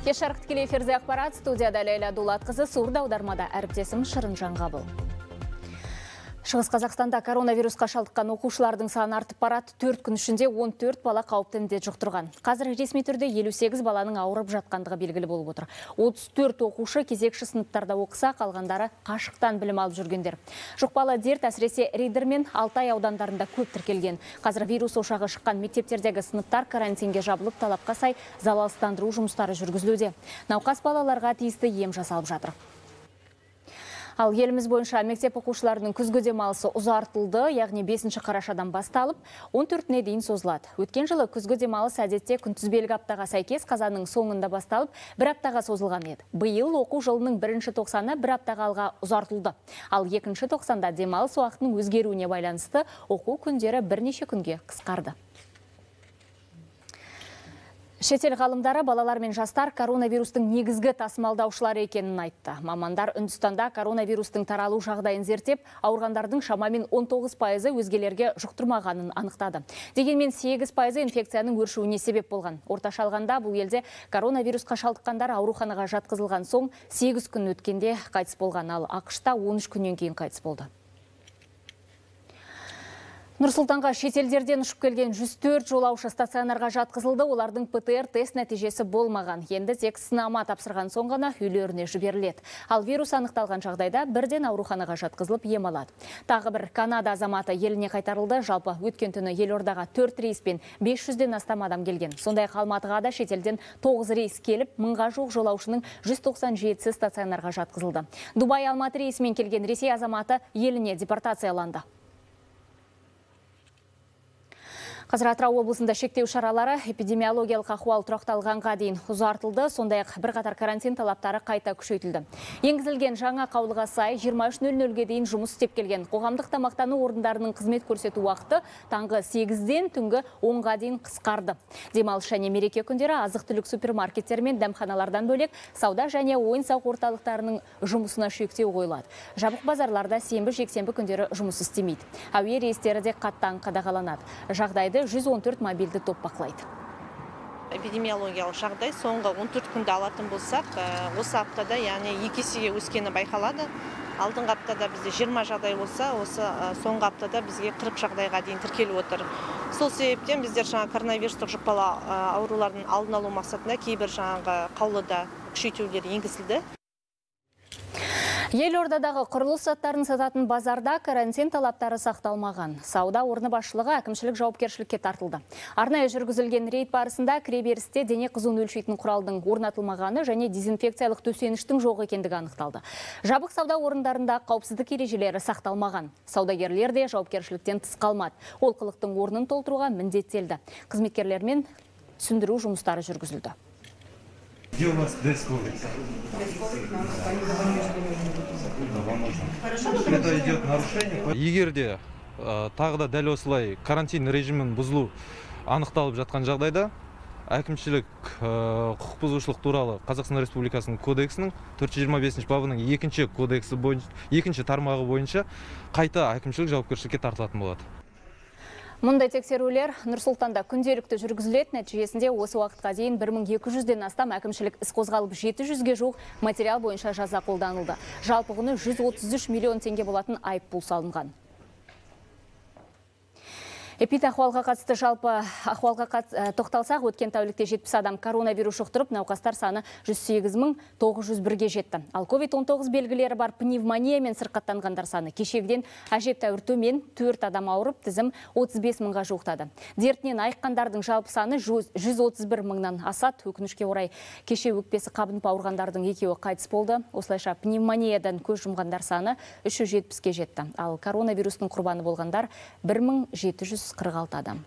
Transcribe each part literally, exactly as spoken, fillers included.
Кеш жарық тікелей эфирде ақпарат, студияда Лейла Дулатқызы, сурда аудармада әріптесім Шырынжан Қабыл. Шығыс Қазақстанда коронавирусқа шалдыққан оқушылардың саны артып барады. төрт күн ішінде он төрт бала қауіпті індет жұқтырған. Қазір ресми түрде елу сегіз баланың ауырып жатқандығы белгілі болып отыр. отыз төрт оқушы кезекші сыныптарда оқыса, қалғандары қашықтан білім алып жүргендер. Жұқпалы дерт әсіресе Риддер мен Алтай аудандарында көп тіркелген. Қазір вирус ошағы шыққан мектептердегі сыныптар карантинге жабылып, талапқа сай залалсыздандыру жұмыстары жүргізілуде. Науқас балаларға тиісті ем жасалып жатыр. Ал еліміз бойынша мектеп оқушыларының күзгі демалысы ұзартылды, яғни бесінші қарашадан басталып, он төртіне дейін созылады. Өткен жылы күзгі демалыс әдетте күнтізбелік аптаға сәйкес қазанның соңында басталып, бір аптаға созылған еді. Биыл оқу жылының бірінші тоқсаны бір аптаға алға ұзартылды. Ал екінші тоқсанда демалыс уақытының өзгеруіне байланысты оқу күндері бірнеше күнге қысқарды. Шетел ғалымдары балалар мен жастар коронавирустың негізгі тасымалдаушылары екенін айтты. Мамандар Үндістанда коронавирустың таралу жағдайын зерттеп, ауырғандардың шамамен он тоғыз пайызы өзгелерге жұқтырмағанын анықтады. Дегенмен сегіз пайызы инфекцияның өршуіне себеп болған. Орташа алғанда бұл елде коронавирусқа шалдыққандар ауруханаға жатқызылған соң сегіз күн өткенде қайтыс болған, ал ақш-та он үш күннен кейін қайтыс болды. Нұрсұлтанға шетелдерден ұшып келген жүз төрт жолаушы стационарға жатқызылды, олардың ПТР тест нәтижесі болмаған. Енді тек сынама тапсырған соң ғана үйлеріне жіберіледі. Ал вирус анықталған жағдайда бірден ауруханаға жатқызылып ем алады. Тағы бір Канада азаматы еліне қайтарылды. Жалпы өткен түні елордаға төрт рейспен бес жүзден астам адам келген. Сондай-ақ Алматыға да шетелден тоғыз рейс келіп, мыңға жуық жолаушының жүз тоқсан жетісі стационарға жатқызылды. Дубай Алматы рейсімен келген Ресей азаматы еліне депортацияланды. Қазір Атырау облысында шектеу шаралары эпидемиологиялық ахуал тұрақталғанға дейін ұзартылды, сондай-ақ бірқатар карантин талаптары қайта күшейтілді. Енгізілген жаңа қаулыға сай жиырма үш нөл нөлге дейін жұмыс істеп келген қоғамдық тамақтану орындарының қызмет көрсету уақыты таңғы сегізден түнгі онға дейін қысқарды. Демалыс және мереке күндері азық-түлік супермаркеттер мен дәмханалардан бөлек сауда және ойын-сауық орталықтарының жұмысына шектеу қойылады. Жабық базарларда сенбі жексенбі күндері жұмыс істемейді. Әуе рейстері де қаттан қадағаланады. Жағдайды жүз он төрт мобильді топ бақылайды. Эпидемиологиялық жағдай соңғы он төрт күнді алатын болсақ, осы аптада яғни екі есеге өскені байқалады. Алдыңғы аптада бізде жиырма жағдай болса, осы соңғы аптада бізге қырық жағдайға дейін тіркеліп отыр. Сол себептен біздер жаңа коронавирустық жұқпалы аурулардың алдын алу мақсатында кейбір жаңағы қаулыда күшейтулер енгізілді. Елордадағы құрылыс заттарын сататын базарда карантин талаптары сақталмаған. Сауда орны басшылығы әкімшілік жауапкершілікке тартылды. Арнайы жүргізілген рейд барысында кіреберісте дене қызуын өлшейтін құралдың орнатылмағаны және дезинфекциялық төсеніштің жоқ екендігі анықталды. Жабық сауда орындарында қауіпсіздік ережелері сақталмаған. Саудагерлер де жауапкершіліктен тыс қалмады. Олқылықтың орнын толтыруға міндеттелді. Қызметкерлермен түсіндіру жұмыстары жүргізілді. Где у вас дресс-кодекс? Это идет нарушение. Егер де тағы да дәл осылай карантин режимін бұзылу анықталып жатқан жағдайда, әкімшілік құқық бұзушылық туралы Қазақстан Республикасының кодексінің төрт жүз жиырма бесінші бабының екінші кодексі бойынша, екінші тармағы бойынша қайта әкімшілік жауапкершілікке тартылатын болады. Мұндай тексерулер Нұрсұлтанда күнделікті жүргізіледі. Нәтижесінде осы уақытқа дейін бір мың екі жүзден астам әкімшілік іс қозғалып, жеті жүзге жуық материал бойынша жаза қолданылды. Жалпы құны жүз отыз үш миллион теңге болатын айыппұл салынған. Эпидахуалға қатысты жалпы ахуалға тоқталсақ, өткен тәулікте жетпіс адам коронавирус жұқтырып, науқастар саны жүз сегіз мың тоғыз жүз бірге жетті. Ал ковид он тоғыз белгілері бар пневмония мен сырқаттанғандар саны кешегіден әжептәуір төмен төрт адам ауырып, тізім отыз бес мыңға жуықтады. Дертінен айыққандардың жалпы саны жүз отыз бір мыңнан асады. Өкінішке орай кеше өкпесі қабынып ауырғандардың екеуі қайтыс болды. Осылайша пневмониядан көз жұмғандар саны үш жүз жетпіске жетті. Ал коронавирустың құрбаны болғандар бір мың жеті жүз қырық алты адам.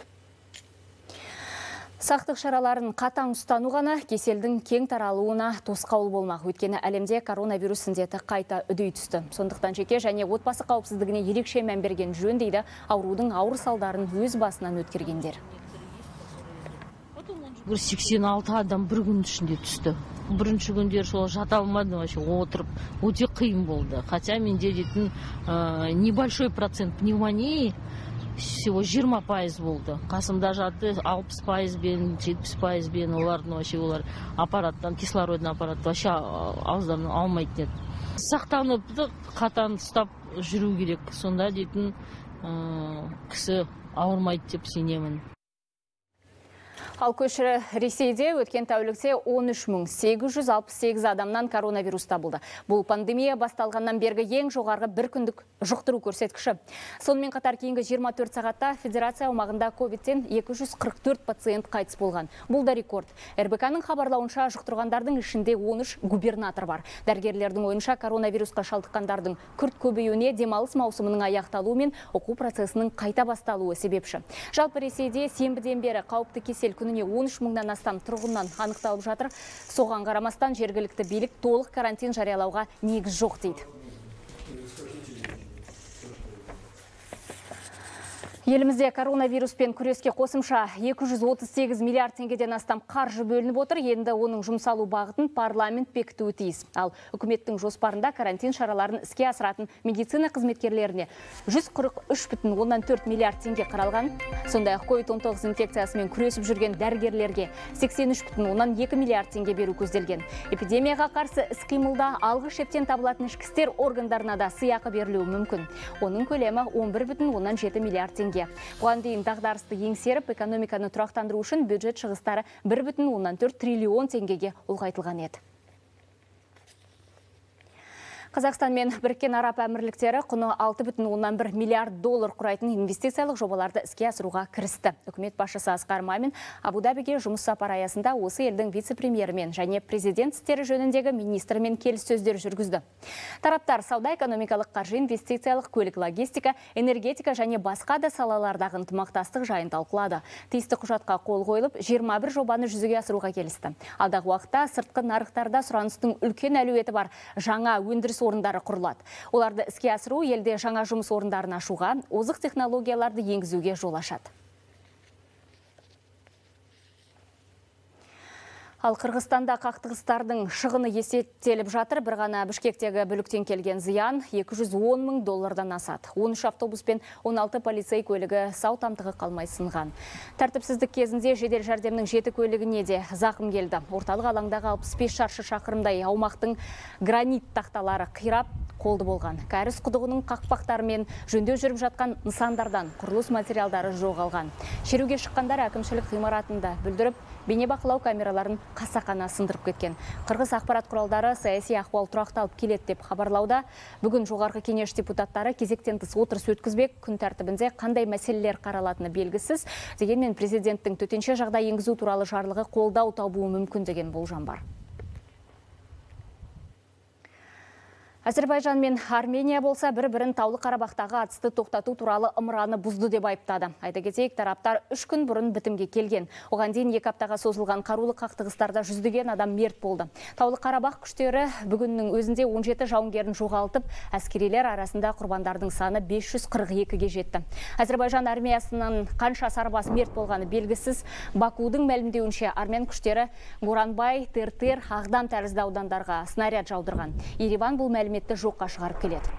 Сақтық шараларын қатаң ұстану ғана кеселдің кең таралуына тосқауыл болмақ. Өйткені әлемде коронавирус індеті қайта үдей түсті. Сондықтан жеке және отбасы қауіпсіздігіне ерекше мән берген жөн дейді аурудың ауыр салдарын өз басынан өткергендер. сексен алты адам бір күн ішінде түсті. бірінші күндер сол жата алмадым, вообще отырып өте қиын болды. Хотя менде дейтін небольшой процент пневмонии всего жиырма пайыз болды. Қасымда жатты алпыс пайызбен, жетпіс пайызбен, олардың вообще олар аппараттан, кислородный аппарат вообще ауыздарынан алмайтын еді. Сақтанып, қатаң ұстап жүру керек. Сонда дейтін кісі ауырмайды деп сенемін. Ал көшірі Ресейде өткен тәулікте он үш мың сегіз жүз алпыс сегіз адамнан коронавирус табылды. Бұл пандемия басталғаннан бергі ең жоғарғы бір күндік жұқтыру көрсеткіші. Сонымен қатар кейінгі жиырма төрт сағатта федерация аумағында ковидтен екі жүз қырық төрт пациент қайтыс болған. Бұл да рекорд. эр бэ ка-ның хабарлауынша жұқтырғандардың ішінде он үш губернатор бар. Дәрігерлердің ойынша коронавирусқа шалдыққандардың күрт көбеюіне демалыс маусымының аяқталуы мен оқу процесінің қайта басталуы себепші. Жалпы Ресейде сенбіден бері қауіпті кесел күніне он үш мыңнан астам тұрғыннан анықталып жатыр. Соған қарамастан жергілікті билік толық карантин жариялауға негіз жоқ дейді. Елімізде коронавируспен күреске қосымша екі жүз отыз сегіз миллиард теңгеден астам қаржы бөлініп отыр. Енді оның жұмсалу бағытын парламент бекітуі тиіс. Ал үкіметтің жоспарында карантин шараларын іске асыратын медицина қызметкерлеріне жүз қырық үш бүтін оннан төрт миллиард теңге қаралған. Сондай-ақ ковид он тоғыз инфекциясымен күресіп жүрген дәрігерлерге сексен үш бүтін оннан екі миллиард теңге беру көзделген. Эпидемияға қарсы іс-қимылда алғы шептен табылатын ішкі істер органдарына да сыйақы берілуі мүмкін. Оның көлемі он бір бүтін оннан жеті миллиард теңге. Бұған дейін дағдарысты еңсеріп, экономиканы тұрақтандыру үшін бюджет шығыстары бір бүтін оннан төрт триллион теңгеге ұлғайтылған еді. Қазақстан мен Біріккен Араб Әмірліктері құны алты бүтін оннан бір миллиард доллар құрайтын инвестициялық жобаларды іске асыруға кірісті. Үкімет басшысы Асқар Мамин Абу-Дабиге жұмыс сапары аясында осы елдің вице-премьерімен және президент істері жөніндегі министрімен келіссөздер жүргізді. Тараптар сауда, экономикалық, қаржы, инвестициялық, көлік, логистика, энергетика және басқа да салалардағы ынтымақтастық жайын талқылады. Тиісті құжатқа қол қойылып, жиырма бір жобаны жүзеге асыруға келісті. Алдағы уақытта сыртқы нарықтарда сұраныстың үлкен әлеуеті бар жаңа өндіріс орындары құрылады. Оларды іске асыру елде жаңа жұмыс орындарын ашуға, озық технологияларды енгізуге жол ашады. Ал Қырғызстанда қақтығыстардың шығыны есептеліп жатыр. Бір ғана Бішкектегі бүліктен келген зиян екі жүз он мың доллардан асады. он үш автобус пен он алты полицей көлігі сау тамтығы қалмай сынған. Тәртіпсіздік кезінде жедел жәрдемнің жеті көлігіне де зақым келді. Орталық алаңдағы алпыс бес шаршы шақырымдай аумақтың гранит тақталары қирап қолды болған. Кәріз құдығының қақпақтары мен жөндеу жүріп жатқан нысандардан құрылыс материалдары жоғалған. Шеруге шыққандар әкімшілік ғимаратында бүлдіріп, бейнебақылау камераларын қасақана сындырып кеткен. Қырғыз ақпарат құралдары саяси ахуал тұрақталып келеді деп хабарлауда. Бүгін жоғарғы кеңеш депутаттары кезектен тыс отырыс өткізбек. Күн тәртібінде қандай мәселелер қаралатыны белгісіз. Дегенмен президенттің төтенше жағдай енгізу туралы жарлығы қолдау табуы мүмкін деген болжам бар. Әзербайжан мен Армения болса бір-бірін Таулы Қарабақтағы атысты тоқтату туралы ымыраны бұзды деп айыптады. Айта кетейік, тараптар үш күн бұрын бітімге келген. Оған дейін екі аптаға созылған қарулы қақтығыстарда жүздеген адам мерт болды. Таулы Қарабақ күштері бүгіннің өзінде он жеті жауынгерін жоғалтып, әскерилер арасында құрбандардың саны бес жүз қырық екіге жетті. Әзербайжан армиясынан қанша сарбаз мерт болғаны белгісіз. Бакудың мәлімдеуінше армян күштері Горанбай, Тертер, Ағдам тәрізді аудандарға снаряд жаудырған. Ереван бұл мәлімет жоққа шығарып келеді.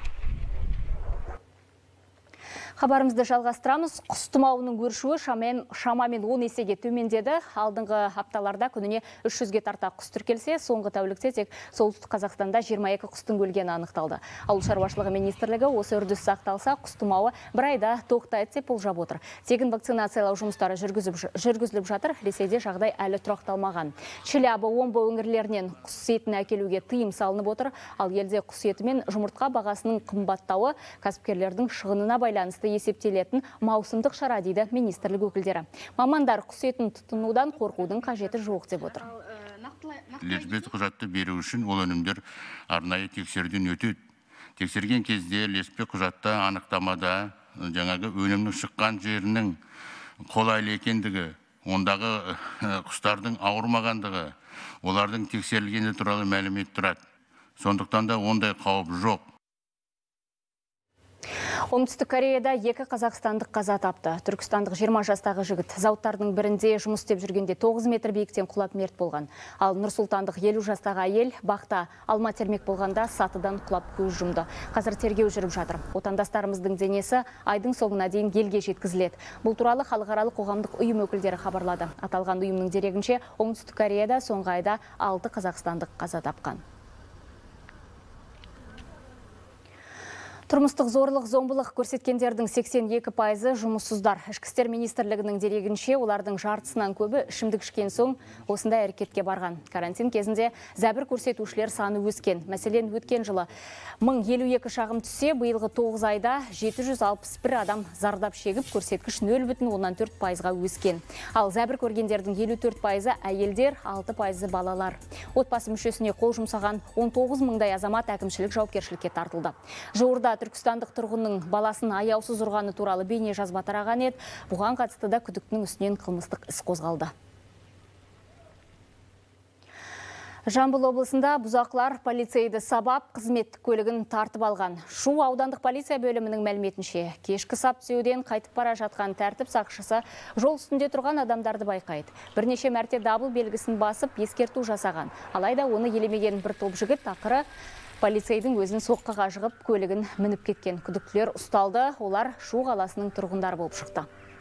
Хабарымызды жалғастырамыз. Құс тұмауының өршуі шамамен он есеге төмендеді. Алдыңғы апталарда күніне үш жүзге тарта құс тіркелсе, соңғы тәулікте тек солтүстік Қазақстанда жиырма екі құстың өлгені анықталды. Ауыл шаруашылығы министрлігі осы үрдіс сақталса, құс тұмауы бір айда тоқтайды деп болжап отыр. Тегін вакцинациялау жұмыстары жүргізіліп жатыр. Ресейде жағдай әлі тұрақталмаған. Челябі, Омбы өңірлерінен құс етін әкелуге тыйым салынып отыр. Ал елде құс еті мен жұмыртқа бағасының қымбаттауы кәсіпкерлердің шығынына байланысты есептелетін маусымдық шара дейді министрлік өкілдері. Мамандар құс етін тұтынудан қорқудың қажеті жоқ деп отыр. Ілеспе құжатты беру үшін ол өнімдер арнайы тексеруден өтеді. Тексерген кезде ілеспе құжатта анықтамада жаңағы өнімнің шыққан жерінің қолайлы екендігі, ондағы құстардың ауырмағандығы, олардың тексерілгені туралы мәлімет тұрады. Сондықтан да ондай қауіп жоқ. Оңтүстік Кореяда екі қазақстандық қаза тапты. Түркістандық жиырма жастағы жігіт зауыттардың бірінде жұмыс істеп жүргенде тоғыз метр биіктен құлап мерт болған. Ал нұрсұлтандық елу жастағы әйел бақта алма термек болғанда сатыдан құлап көз жұмды. Қазір тергеу жүріп жатыр. Отандастарымыздың денесі айдың соңына дейін елге жеткізіледі. Бұл туралы халықаралық қоғамдық ұйым өкілдері хабарлады. Аталған ұйымның дерегінше Оңтүстік Кореяда соңғы айда алты қазақстандық қаза тапқан. Тұрмыстық зорлық, зомбылық көрсеткендердің сексен екі пайызы жұмыссыздар. Ішкі істер министрлігінің дерегінше олардың жартысынан көбі ішімдік ішкен соң осындай әрекетке барған. Карантин кезінде зәбір көрсетушілер саны өскен. Мәселен, өткен жылы мың елу екі шағым түссе, биылғы тоғыз айда жеті жүз алпыс бір адам зардап шегіп, көрсеткіш нөл бүтін оннан төрт пайызға өскен. Ал зәбір көргендердің елу төрт пайызы әйелдер, алты пайызы балалар. Отбасы мүшесіне қол жұмсаған он тоғыз мыңдай азамат әкімшілік жауапкершілікке тартылды. Жуырда түркістандық тұрғынның баласын аяусыз ұрғаны туралы бейне жазба тараған еді. Бұған қатысты да күдіктінің үстінен қылмыстық іс қозғалды. Жамбыл облысында бұзақылар полицейді сабап, қызметтік көлігін тартып алған. Шу аудандық полиция бөлімінің мәліметінше, кешкі сап түсуден қайтып бара жатқан тәртіп сақшысы жол үстінде тұрған адамдарды байқайды. Бірнеше мәрте дабыл белгісін басып, ескерту жасаған. Алайда оны елемеген бір топ жігіт ақыры полицейдің өзін соққыға жығып, көлігін мініп кеткен. Күдіктілер ұсталды, олар Шу қаласының тұрғындары болып шықты.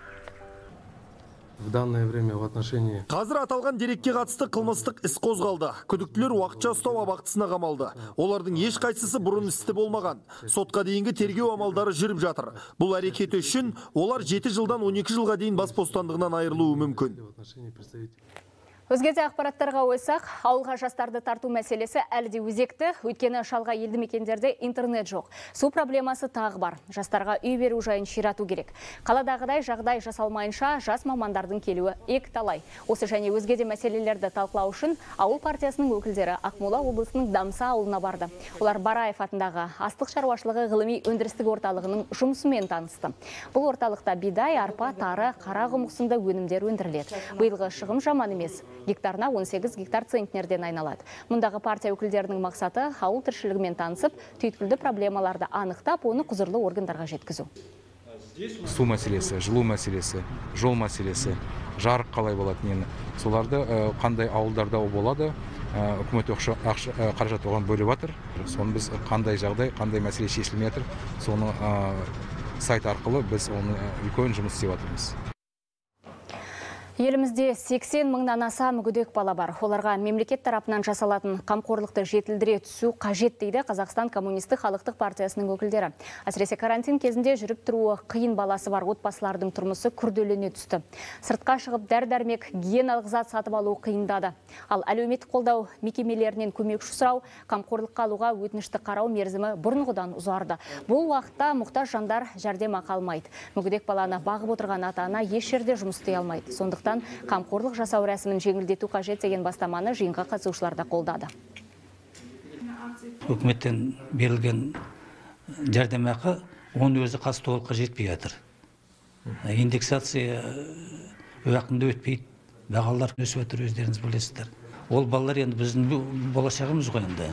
В данное время в отношении... Қазір аталған дерекке қатысты қылмыстық іс қозғалды. Күдіктілер уақытша ұстау абақтысына қамалды. Олардың еш қайсысы бұрын істі болмаған. Сотқа дейінгі тергеу амалдары жүріп жатыр. Бұл әрекеті үшін олар жеті жылдан он екі жылға дейін бас бостандығынан айырылуы мүмкін. Өзгеде ақпараттарға ойсақ, ауылға жастарды тарту мәселесі әлі де өзекті, өйткені шалға елді мекендерде интернет жоқ. Су проблемасы тағы бар. Жастарға үй беру жайын ширату керек. Қаладағыдай жағдай жасалмайынша жас мамандардың келуі ек талай. Осы және өзгеде мәселелерді талқылау үшін ауыл партиясының өкілдері Ақмола облысының Дамса ауылына барды. Олар Бараев атындағы астық шаруашылығы ғылыми өндірістік орталығының жұмысымен танысты. Бұл орталықта бидай, арпа, тары, қара құмық сынды өнімдер өндіріледі. Биылғы шығым жаман емес. Гектарына он сегіз гектар центнерден айналады. Мұндағы партия өкілдерінің мақсаты ауыл тіршілігімен танысып, түйткілді проблемаларды анықтап, оны құзырлы органдарға жеткізу. Су мәселесі, жылу мәселесі, жол мәселесі, жарық қалай болады нені. Соларды қандай ауылдарда болады, үкімет қаражат оған бөліп жатыр. Соны біз қандай жағдай, қандай мәселе шешілмей жатыр, соны сайт арқылы біз оны үлкен жұмыс істеп жатырмыз. Елімізде сексен мыңнан аса мүгедек бала бар. Оларға мемлекет тарапынан жасалатын қамқорлықты жетілдіре түсу қажет дейді Қазақстан Коммунистік халықтық партиясының өкілдері. Әсіресе карантин кезінде жүріп тұруы қиын баласы бар отбасылардың тұрмысы күрделене түсті. Сыртқа шығып дәрі-дәрмек, гигиеналық зат сатып алу қиындады. Ал әлеуметтік қолдау мекемелерінен көмекші сұрау, қамқорлыққа алуға өтінішті қарау мерзімі бұрынғыдан ұзарды. Бұл уақытта мұқтаж жандар жәрдемақы алмайды. Мүгедек баланы бағып отырған ата-ана еш жерде жұмыс істей алмайды. Сондықтан қамқорлық жасау рәсімін жеңілдету қажет деген бастаманы жиынға қатысушылар да қолдады. Үкіметтен берілген жәрдемақы оның өзі қазір толыққа жетпей жатыр. Индексация уақытында өтпейді, бағалар өсіп жатыр, өздеріңіз білесіздер. Ол балалар енді біздің болашағымыз ғой енді.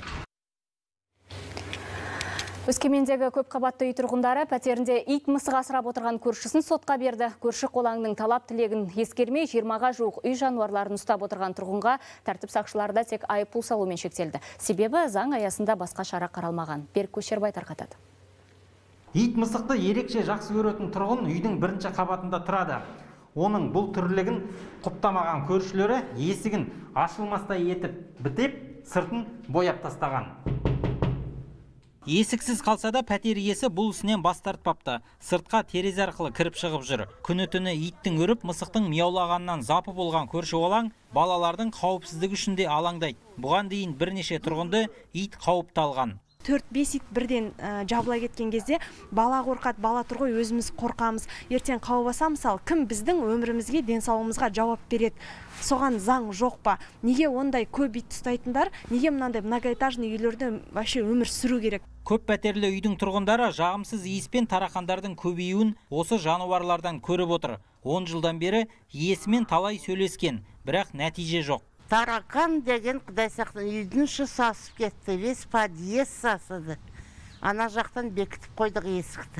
Өскемендегі көп қабатты үй тұрғындары пәтерінде ит мысық асырап отырған көршісін сотқа берді. Көрші қолаңның талап тілегін ескермей жиырмаға жуық үй жануарларын ұстап отырған тұрғынға тәртіп сақшылары да тек айыппұл салумен шектелді. Себебі заң аясында басқа шара қаралмаған. Берік Көшербай тарқатады. Ит мысықты ерекше жақсы көретін тұрғын үйдің бірінші қабатында тұрады. Оның бұл түрлігін құптамаған көршілері есігін ашылмастай етіп бітеп, сыртын бояп тастаған. Есіксіз қалса да пәтер иесі бұл ісінен бас тартпапты. Сыртқа терезе арқылы кіріп шығып жүр. Күні-түні иттің үріп, мысықтың мияулағаннан запы болған көрші олаң балалардың қауіпсіздігі үшін де алаңдайды. Бұған дейін бірнеше тұрғынды ит қауіпті алған. төрт бес ит бірден жабыла кеткен кезде бала қорқады, бала тұр ғой, өзіміз қорқамыз. Ертең қаубаса, мысалы, кім біздің өмірімізге, денсаулығымызға жауап береді? Соған заң жоқ па? Неге ондай көп ит ұстайтындар? Неге мынандай многоэтажный үйлерде вообще өмір сүру керек? Көп пәтерлі үйдің тұрғындары жағымсыз иіспен тарақандардың көбеюін осы жануарлардан көріп отыр. он жылдан бері иесімен талай сөйлескен, бірақ нәтиже жоқ. Таракан деген құдай сақтан үйдің іші сасып кетті, весь подъезд сасыды. Ана жақтан бекітіп қойдық есікті.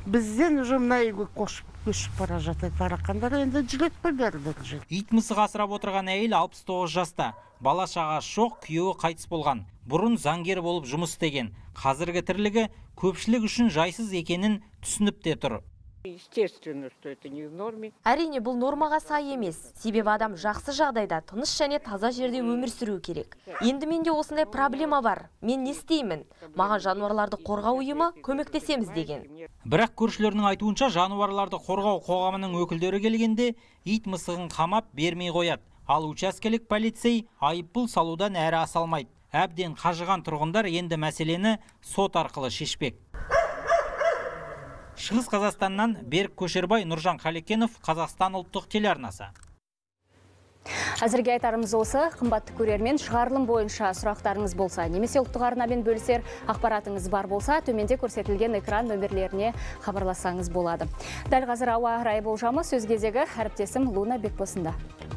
бізден уже мына үйге қошып көшіп бара жатады. Барақандар енді жүреді қой бәрі. Ит мысық асырап отырған әйел алпыс тоғыз жаста. Бала шағасы жоқ, күйеуі қайтыс болған. Бұрын заңгер болып жұмыс істеген. Қазіргі тірлігі көпшілік үшін жайсыз екенін түсініп те тұр. Естественно, что это не в норме. Әрине, бұл нормаға сай емес. Себебі адам жақсы жағдайда тыныш және таза жерде өмір сүру керек. Енді менде осындай проблема бар. Мен не істеймін? Маған жануарларды қорғау ұйымы көмектесеміз деген. Бірақ көршілерінің айтуынша жануарларды қорғау қоғамының өкілдері келгенде ит мысығын қамап бермей қояды. Ал учаскелік полицей айыппұл салудан әрі аса алмайды. Әбден қажыған тұрғындар енді мәселені сот арқылы шешпек. Шығыс Қазақстаннан Берік Көшербай, Нұржан Қалекенов, Қазақстан ұлттық телеарнасы. Әзірге айтарымыз осы. Қымбатты көрермен, шығарылым бойынша сұрақтарыңыз болса, немесе ұлттық арнамен бөлісер ақпаратыңыз бар болса, төменде көрсетілген экран нөмірлеріне хабарласаңыз болады. Дәл қазір ауа райы болжамы сөз кезегі әріптесім Луна Бекбосында.